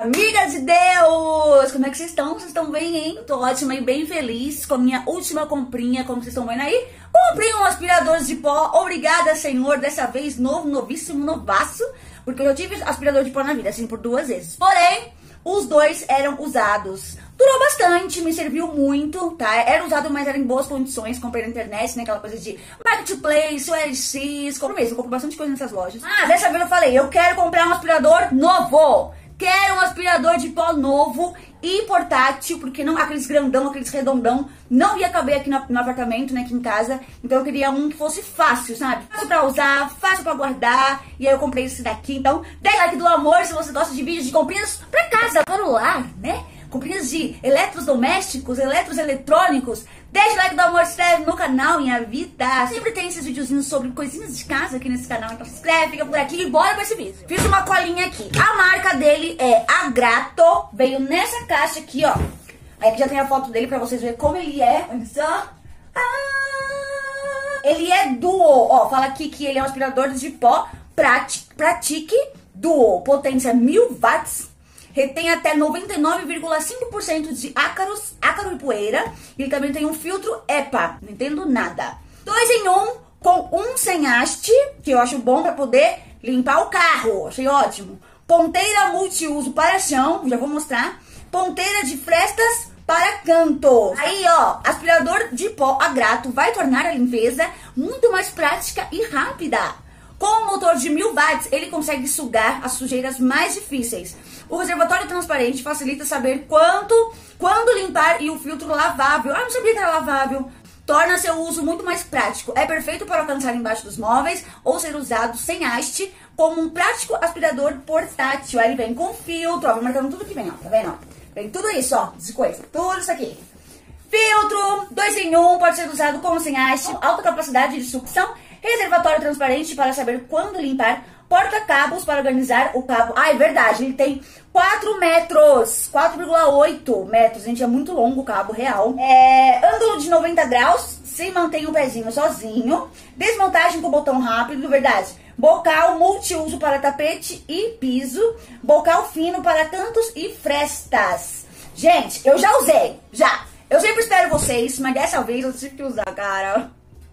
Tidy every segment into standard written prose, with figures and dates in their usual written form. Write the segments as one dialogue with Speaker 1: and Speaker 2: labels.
Speaker 1: Amigas de Deus, como é que vocês estão? Vocês estão bem, hein? Tô ótima e bem feliz com a minha última comprinha, como vocês estão vendo aí. Comprei um aspirador de pó, obrigada, Senhor, dessa vez novo, novíssimo, novaço, porque eu já tive aspirador de pó na vida, assim, por 2 vezes. Porém, os dois eram usados. Durou bastante, me serviu muito, tá? Era usado, mas era em boas condições. Comprei na internet, né? Aquela coisa de Marketplace, OLX, compro bastante coisa nessas lojas. Ah, dessa vez eu falei, eu quero comprar um aspirador novo. Quero um aspirador de pó novo e portátil, porque não aqueles grandão, aqueles redondão, não ia caber aqui no apartamento, né, aqui em casa. Então eu queria um que fosse fácil, sabe? Fácil pra usar, fácil pra guardar. E aí eu comprei esse daqui. Então, dê like do amor se você gosta de vídeos de comprinhas pra casa, para o lar, né? Comprinhas de eletrodomésticos, eletrônicos. Deixa o like do amor, se inscreve no canal, minha vida. Sempre tem esses videozinhos sobre coisinhas de casa aqui nesse canal. Então se inscreve, fica por aqui e bora pra esse vídeo. Fiz uma colinha aqui. A marca dele é Agrato. Veio nessa caixa aqui, ó. Aí aqui já tem a foto dele pra vocês verem como ele é. Olha só. Ele é Duo. Ó, fala aqui que ele é um aspirador de pó Pratique Duo. Potência 1000 watts. Retém até 99,5% de ácaro e poeira. E ele também tem um filtro EPA. Não entendo nada. 2 em 1, com um sem haste, que eu acho bom pra poder limpar o carro. Achei ótimo. Ponteira multiuso para chão, já vou mostrar. Ponteira de frestas para cantos. Aí, ó, aspirador de pó Agrato vai tornar a limpeza muito mais prática e rápida. Com o motor de 1000 watts, ele consegue sugar as sujeiras mais difíceis. O reservatório transparente facilita saber quando limpar e o filtro lavável. Ah, não sabia que era lavável. Torna seu uso muito mais prático. É perfeito para alcançar embaixo dos móveis ou ser usado sem haste como um prático aspirador portátil. Aí ele vem com filtro, ó, vou marcando tudo que vem, ó, tá vendo? Ó? Vem tudo isso, ó, de coisa, tudo isso aqui. Filtro, 2 em 1, pode ser usado com ou sem haste, alta capacidade de sucção, reservatório transparente para saber quando limpar, porta-cabos para organizar o cabo. Ah, é verdade, ele tem 4 metros, 4,8 metros, gente, é muito longo o cabo real. Ângulo de 90 graus, se mantém o pezinho sozinho. Desmontagem com botão rápido, verdade. Bocal multiuso para tapete e piso. Bocal fino para cantos e frestas. Gente, eu já usei, já. Eu sempre espero vocês, mas dessa vez eu tive que usar, cara.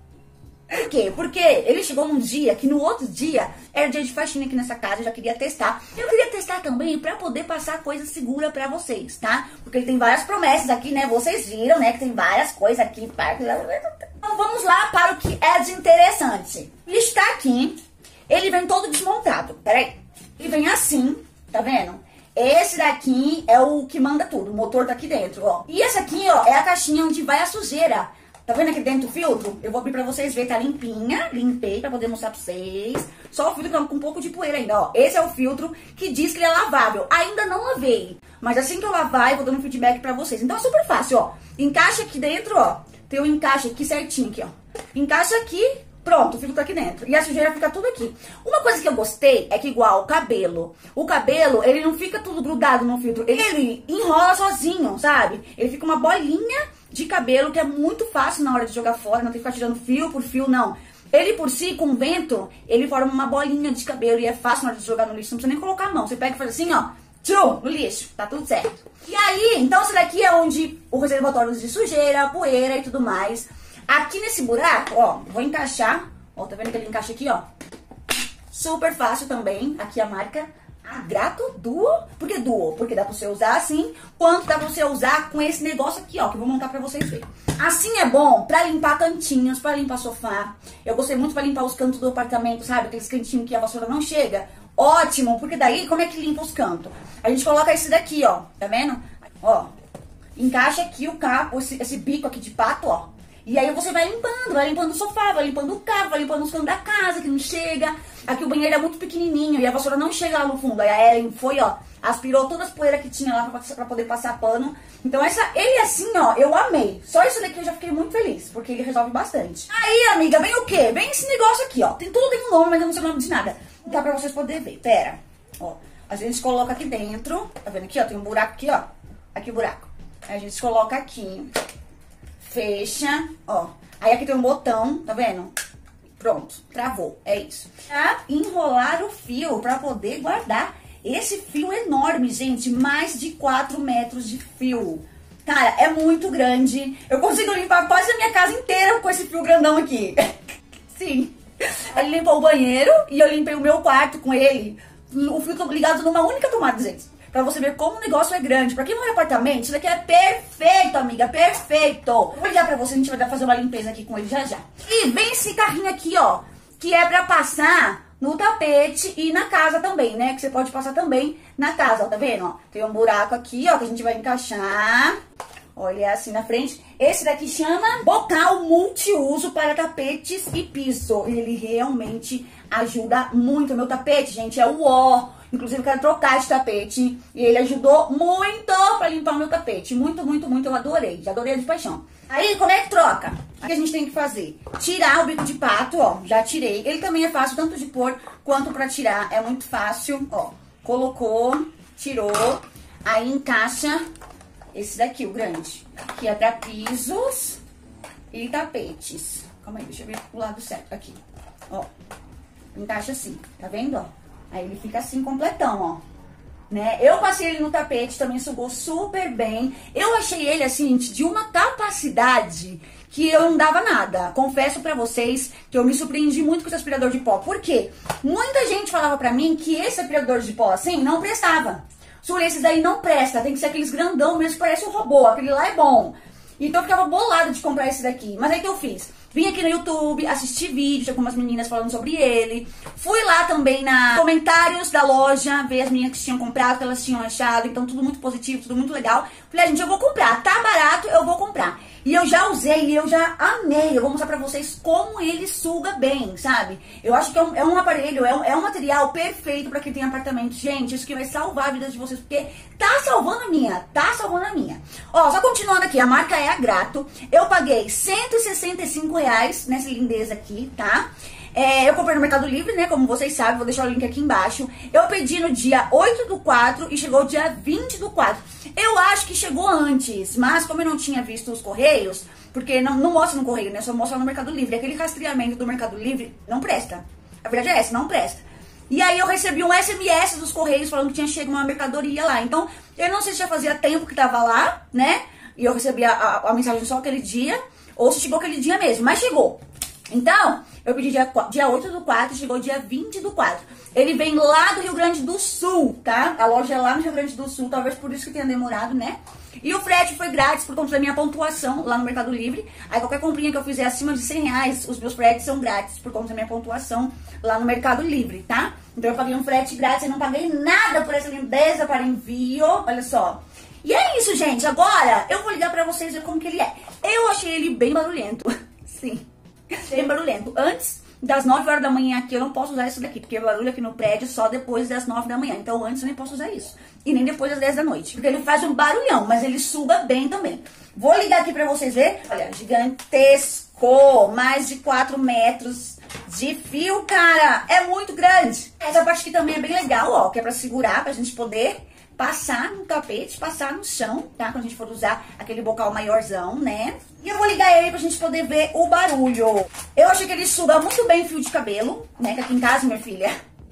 Speaker 1: Por quê? Porque ele chegou num dia que no outro dia era dia de faxina aqui nessa casa, eu já queria testar. Eu queria testar também pra poder passar coisa segura pra vocês, tá? Porque ele tem várias promessas aqui, né? Vocês viram, né? Que tem várias coisas aqui. Então vamos lá para o que é de interessante. Ele está aqui, ele vem todo desmontado, peraí. Ele vem assim, tá vendo? Esse daqui é o que manda tudo, o motor tá aqui dentro, ó. E essa aqui, ó, é a caixinha onde vai a sujeira. Tá vendo aqui dentro o filtro? Eu vou abrir pra vocês verem, tá limpinha. Limpei pra poder mostrar pra vocês. Só o filtro tá com um pouco de poeira ainda, ó. Esse é o filtro que diz que ele é lavável. Ainda não lavei, mas assim que eu lavar, eu vou dando feedback pra vocês. Então é super fácil, ó. Encaixa aqui dentro, ó. Tem um encaixe aqui certinho, aqui, ó. Encaixa aqui, pronto, o filtro tá aqui dentro. E a sujeira fica tudo aqui. Uma coisa que eu gostei é que igual o cabelo, ele não fica tudo grudado no filtro. Ele enrola sozinho, sabe? Ele fica uma bolinha de cabelo, que é muito fácil na hora de jogar fora, não tem que ficar tirando fio por fio, não. Ele por si, com o vento, ele forma uma bolinha de cabelo e é fácil na hora de jogar no lixo, não precisa nem colocar a mão. Você pega e faz assim, ó, tchum, no lixo, tá tudo certo. E aí, então esse daqui é onde o reservatório de sujeira, poeira e tudo mais. Aqui nesse buraco, ó, vou encaixar, ó, tá vendo que ele encaixa aqui, ó? Super fácil também, aqui a marca Agrato Duo. Por que Duo? Porque dá pra você usar assim, quanto dá pra você usar com esse negócio aqui, ó, que eu vou montar pra vocês verem. Assim é bom pra limpar cantinhos, pra limpar sofá. Eu gostei muito pra limpar os cantos do apartamento, sabe? Aqueles cantinhos que a vassoura não chega. Ótimo, porque daí como é que limpa os cantos? A gente coloca esse daqui, ó, tá vendo? Ó, encaixa aqui o cabo, esse bico aqui de pato, ó. E aí você vai limpando o sofá, vai limpando o carro, vai limpando os cantos da casa que não chega. Aqui o banheiro é muito pequenininho e a vassoura não chega lá no fundo. Aí a Ellen foi, ó, aspirou todas as poeiras que tinha lá pra poder passar pano. Então ele assim, ó, eu amei. Só isso daqui eu já fiquei muito feliz, porque ele resolve bastante. Aí, amiga, vem o quê? Vem esse negócio aqui, ó. Tudo tem um nome, mas eu não sei o nome de nada. Dá pra vocês poderem ver. Pera, ó. A gente coloca aqui dentro. Tá vendo aqui, ó? Tem um buraco aqui, ó. Aqui o buraco. Aí a gente coloca aqui. Fecha, ó. Aí aqui tem um botão, tá vendo? Pronto, travou, é isso. Pra enrolar o fio, pra poder guardar Esse fio é enorme, gente, mais de 4 metros de fio. Cara, é muito grande. Eu consigo limpar quase a minha casa inteira com esse fio grandão aqui. Sim. Ele limpou o banheiro e eu limpei o meu quarto com ele. O fio tá ligado numa única tomada, gente. Pra você ver como o negócio é grande. Pra quem mora em apartamento, isso daqui é perfeito, amiga, perfeito. Vou ligar pra você, a gente vai fazer uma limpeza aqui com ele já já. E vem esse carrinho aqui, ó, que é pra passar no tapete e na casa também, né? Que você pode passar também na casa, ó, tá vendo? Ó, tem um buraco aqui, ó, que a gente vai encaixar. Olha assim na frente. Esse daqui chama bocal multiuso para tapetes e piso. Ele realmente ajuda muito. O meu tapete, gente, é o ó. Inclusive, eu quero trocar de tapete. E ele ajudou muito para limpar o meu tapete. Muito, muito, muito. Eu adorei. Já adorei de paixão. Aí, como é que troca? O que a gente tem que fazer? Tirar o bico de pato, ó. Já tirei. Ele também é fácil, tanto de pôr quanto para tirar. É muito fácil, ó. Colocou, tirou. Aí, encaixa esse daqui, o grande. Que é para pisos e tapetes. Calma aí, deixa eu ver o lado certo. Aqui, ó. Encaixa assim, tá vendo, ó? Aí ele fica assim, completão, ó. Né? Eu passei ele no tapete, também sugou super bem. Eu achei ele, assim, de uma capacidade que eu não dava nada. Confesso pra vocês que eu me surpreendi muito com esse aspirador de pó. Por quê? Muita gente falava pra mim que esse aspirador de pó, assim, não prestava. Sul, esses daí não presta, tem que ser aqueles grandão mesmo que parece um robô. Aquele lá é bom. Então eu ficava bolada de comprar esse daqui. Mas aí que eu fiz? Vim aqui no YouTube, assisti vídeos de algumas meninas falando sobre ele. Fui lá também nos comentários da loja, ver as meninas que tinham comprado, que elas tinham achado. Então tudo muito positivo, tudo muito legal. Falei, gente, eu vou comprar. Tá barato, eu vou comprar. E eu já usei e eu já amei. Eu vou mostrar pra vocês como ele suga bem, sabe? Eu acho que é um aparelho, é um material perfeito pra quem tem apartamento. Gente, isso que vai salvar a vida de vocês, porque tá salvando a minha, tá salvando a minha. Ó, só continuando aqui, a marca é a Grato. Eu paguei R$165 nessa lindeza aqui, tá? Eu comprei no Mercado Livre, né? Como vocês sabem, vou deixar o link aqui embaixo. Eu pedi no dia 8/4 e chegou dia 20/4. Eu acho que chegou antes, mas como eu não tinha visto os correios, porque não mostra no correio, né? Só mostra no Mercado Livre. Aquele rastreamento do Mercado Livre não presta. A verdade é essa, não presta. E aí eu recebi um SMS dos correios falando que tinha chegado uma mercadoria lá. Então, eu não sei se já fazia tempo que tava lá, né? E eu recebi a mensagem só aquele dia, ou se chegou aquele dia mesmo, mas chegou. Então, eu pedi dia 8/4 e chegou dia 20/4. Ele vem lá do Rio Grande do Sul, tá? A loja é lá no Rio Grande do Sul, talvez por isso que tenha demorado, né? E o frete foi grátis por conta da minha pontuação lá no Mercado Livre. Aí qualquer comprinha que eu fizer acima de R$100, os meus fretes são grátis por conta da minha pontuação lá no Mercado Livre, tá? Então eu paguei um frete grátis e não paguei nada por essa lindeza para envio. Olha só. E é isso, gente. Agora eu vou ligar pra vocês ver como que ele é. Eu achei ele bem barulhento. Sim. Bem barulhento. Antes das 9 horas da manhã aqui, eu não posso usar isso daqui, porque barulho aqui no prédio só depois das 9 da manhã. Então antes eu nem posso usar isso. E nem depois das 10 da noite. Porque ele faz um barulhão, mas ele suga bem também. Vou ligar aqui pra vocês verem. Olha, gigantesco. Mais de 4 metros de fio, cara. É muito grande. Essa parte aqui também é bem legal, ó. Que é pra segurar, pra gente poder passar no tapete, passar no chão, tá? Quando a gente for usar aquele bocal maiorzão, né? E eu vou ligar ele pra gente poder ver o barulho. Eu achei que ele suga muito bem fio de cabelo, né? Que aqui em casa, minha filha,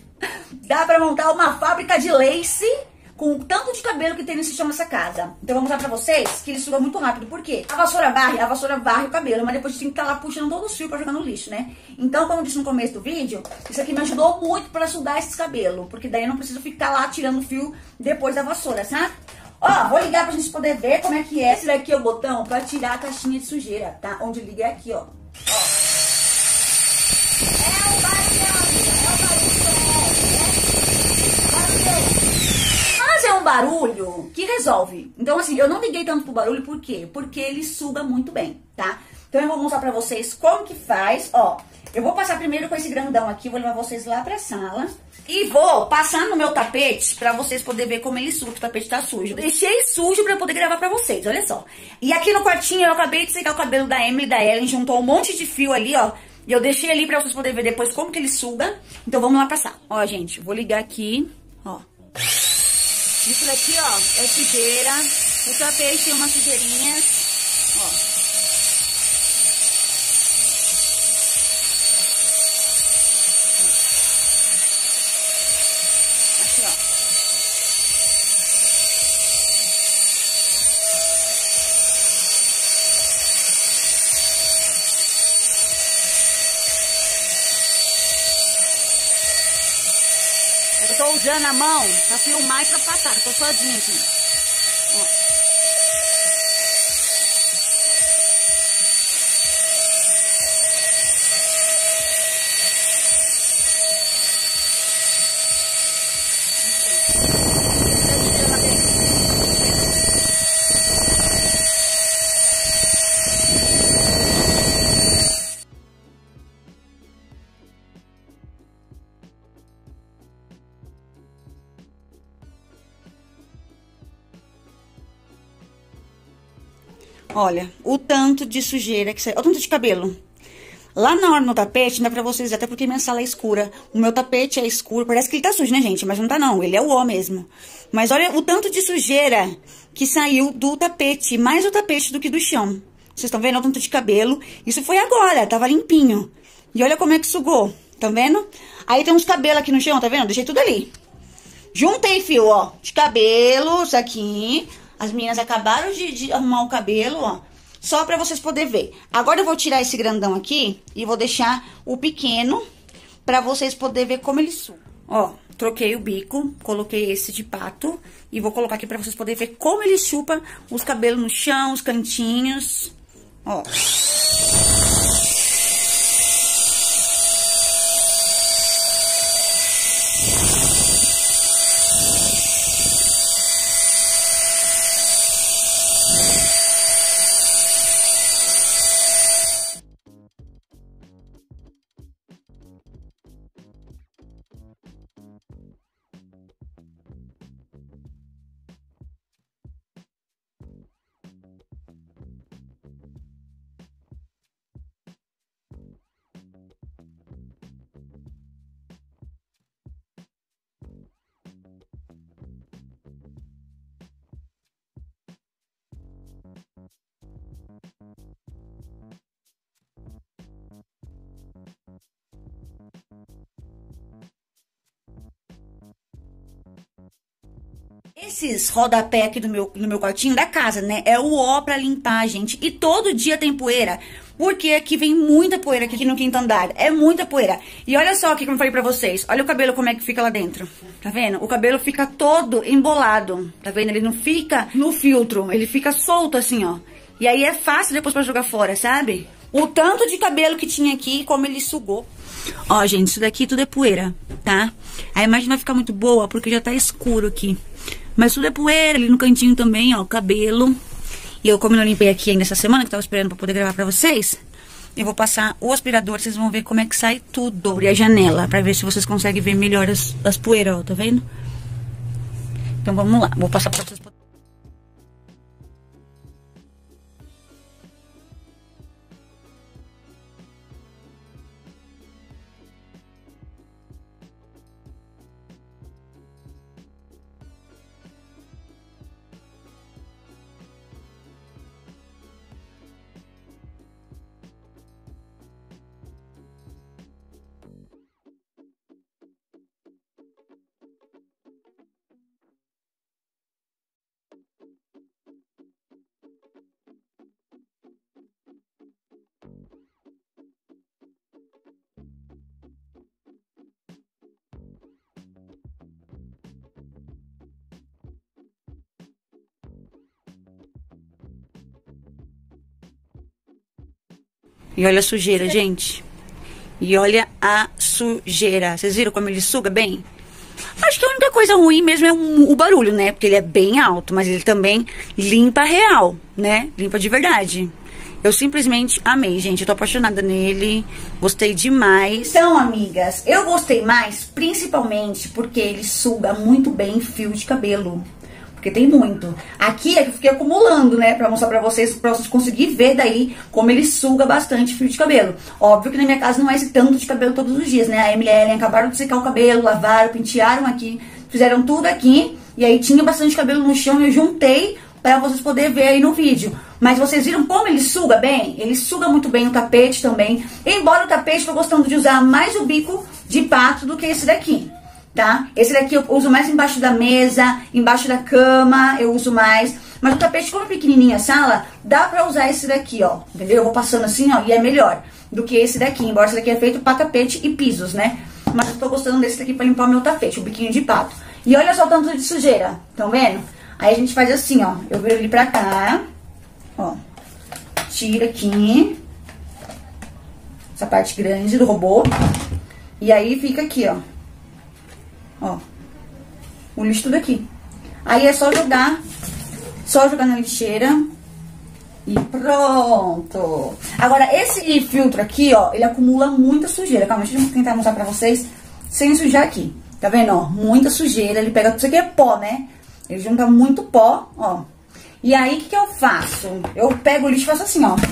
Speaker 1: dá pra montar uma fábrica de lace com o tanto de cabelo que tem nesse chão nessa casa. Então eu vou mostrar pra vocês que ele suga muito rápido. Por quê? A vassoura varre o cabelo, mas depois tem que estar lá puxando todo o fio pra jogar no lixo, né? Então, como eu disse no começo do vídeo, isso aqui me ajudou muito pra sudar esses cabelos, porque daí eu não preciso ficar lá tirando o fio depois da vassoura, sabe? Ó, vou ligar pra gente poder ver como é que é. Esse daqui é o botão pra tirar a caixinha de sujeira, tá? Onde liga é aqui, ó. Barulho que resolve. Então, assim, eu não liguei tanto pro barulho, por quê? Porque ele suga muito bem, tá? Então, eu vou mostrar pra vocês como que faz, ó. Eu vou passar primeiro com esse grandão aqui, vou levar vocês lá pra sala. E vou passar no meu tapete pra vocês poderem ver como ele suga, que o tapete tá sujo. Deixei sujo pra poder gravar pra vocês, olha só. E aqui no quartinho eu acabei de secar o cabelo da Emily e da Ellen, juntou um monte de fio ali, ó. E eu deixei ali pra vocês poderem ver depois como que ele suga. Então, vamos lá passar. Ó, gente, vou ligar aqui, ó. Isso daqui, ó, é sujeira. O tapete tem umas sujeirinhas, ó. Aqui, ó. tô usando a mão pra filmar e pra passar, tô sozinha aqui. Ó. Olha, o tanto de sujeira que sai. Olha o tanto de cabelo. Lá na hora no tapete, não dá pra vocês, até porque minha sala é escura. O meu tapete é escuro. Parece que ele tá sujo, né, gente? Mas não tá, não. Ele é o ó mesmo. Mas olha o tanto de sujeira que saiu do tapete. Mais do tapete do que do chão. Vocês estão vendo? Olha o tanto de cabelo. Isso foi agora. Tava limpinho. E olha como é que sugou. Tá vendo? Aí tem uns cabelos aqui no chão, tá vendo? Deixei tudo ali. Juntei fio, ó. De cabelo, isso aqui. As meninas acabaram de arrumar o cabelo, ó. Só pra vocês poderem ver. Agora eu vou tirar esse grandão aqui e vou deixar o pequeno pra vocês poderem ver como ele suga. Ó, troquei o bico, coloquei esse de pato e vou colocar aqui pra vocês poderem ver como ele chupa os cabelos no chão, os cantinhos. Ó. Esses rodapé aqui do meu quartinho da casa, né? É o ó pra limpar, gente. E todo dia tem poeira. Porque aqui vem muita poeira aqui no quinto andar. É muita poeira. E olha só aqui como eu falei pra vocês. Olha o cabelo como é que fica lá dentro. Tá vendo? O cabelo fica todo embolado. Tá vendo? Ele não fica no filtro. Ele fica solto assim, ó. E aí é fácil depois pra jogar fora, sabe? O tanto de cabelo que tinha aqui, como ele sugou. Ó, gente, isso daqui tudo é poeira, tá? A imagem vai ficar muito boa porque já tá escuro aqui. Mas tudo é poeira, ali no cantinho também, ó, cabelo. E eu, como eu não limpei aqui ainda essa semana, que eu tava esperando pra poder gravar pra vocês, eu vou passar o aspirador, vocês vão ver como é que sai tudo. Abrir a janela, pra ver se vocês conseguem ver melhor as poeiras, ó, tá vendo? Então vamos lá, vou passar pra vocês. E olha a sujeira, gente. E olha a sujeira. Vocês viram como ele suga bem? Acho que a única coisa ruim mesmo é o barulho, né? Porque ele é bem alto, mas ele também limpa real, né? Limpa de verdade. Eu simplesmente amei, gente. Eu tô apaixonada nele. Gostei demais. Então, amigas, eu gostei mais principalmente porque ele suga muito bem fio de cabelo. Porque tem muito. Aqui é que eu fiquei acumulando, né? Pra mostrar pra vocês conseguirem ver daí como ele suga bastante fio de cabelo. Óbvio que na minha casa não é esse tanto de cabelo todos os dias, né? A Emily e a Ellen acabaram de secar o cabelo, lavaram, pentearam aqui, fizeram tudo aqui. E aí tinha bastante cabelo no chão e eu juntei pra vocês poderem ver aí no vídeo. Mas vocês viram como ele suga bem? Ele suga muito bem o tapete também. Embora o tapete eu tô gostando de usar mais o bico de pato do que esse daqui. Tá? Esse daqui eu uso mais embaixo da mesa, embaixo da cama, eu uso mais. Mas o tapete, como é pequenininha a sala, dá pra usar esse daqui, ó. Entendeu? Eu vou passando assim, ó, e é melhor do que esse daqui. Embora esse daqui é feito pra tapete e pisos, né? mas eu tô gostando desse daqui pra limpar meu tapete, o biquinho de pato. E olha só o tanto de sujeira, estão vendo? Aí a gente faz assim, ó, eu viro ele pra cá, ó, tira aqui, essa parte grande do robô, e aí fica aqui, ó, o lixo tudo aqui. Aí é só jogar na lixeira e pronto. Agora, esse filtro aqui, ó, ele acumula muita sujeira. Calma, deixa eu tentar mostrar pra vocês sem sujar aqui. Tá vendo, ó? Muita sujeira. Ele pega... Isso aqui é pó, né? Ele junta muito pó, ó. E aí, o que eu faço? Eu pego o lixo e faço assim, ó.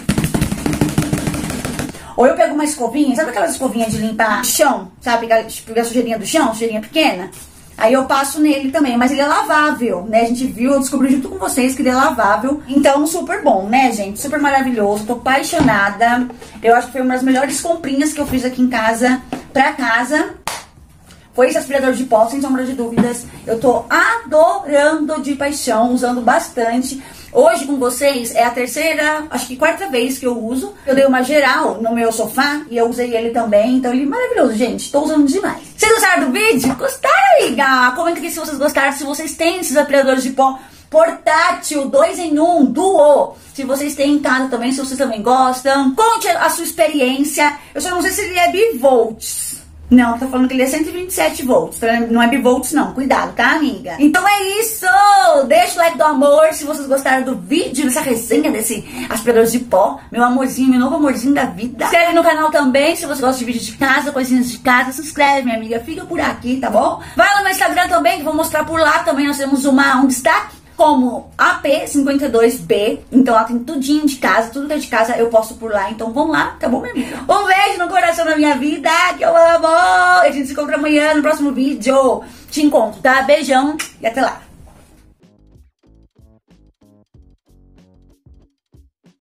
Speaker 1: Ou eu pego uma escovinha, sabe aquelas escovinhas de limpar chão? Sabe? Pegar a sujeirinha do chão, sujeirinha pequena? Aí eu passo nele também, mas ele é lavável, né? A gente viu, eu descobri junto com vocês que ele é lavável. Então, super bom, né, gente? Super maravilhoso, tô apaixonada. Eu acho que foi uma das melhores comprinhas que eu fiz aqui em casa, pra casa. Foi esse aspirador de pó, sem sombra de dúvidas. Eu tô adorando de paixão, usando bastante. Hoje com vocês é a terceira, acho que quarta vez que eu uso. Eu dei uma geral no meu sofá e eu usei ele também. Então ele é maravilhoso, gente. Tô usando demais. Vocês gostaram do vídeo? Gostaram, amiga? Comenta aqui se vocês gostaram, se vocês têm esses aspiradores de pó portátil, 2 em 1, duo. Se vocês têm em casa também, se vocês também gostam. Conte a sua experiência. Eu só não sei se ele é bivolts. Não, tá falando que ele é 127 volts, não é bivolts não, cuidado, tá, amiga? Então é isso! Deixa o like do amor se vocês gostaram do vídeo, dessa resenha desse aspirador de pó, meu amorzinho, meu novo amorzinho da vida. Se inscreve no canal também, se você gosta de vídeos de casa, coisinhas de casa, se inscreve, minha amiga, fica por aqui, tá bom? Vai lá no Instagram também, que vou mostrar por lá também, nós temos um destaque. Como AP52B, então lá tem tudinho de casa, tudo que é de casa eu posto por lá, então vamos lá, tá bom, minha amiga? Um beijo no coração da minha vida, que eu amo! A gente se encontra amanhã no próximo vídeo. Te encontro, tá? Beijão e até lá!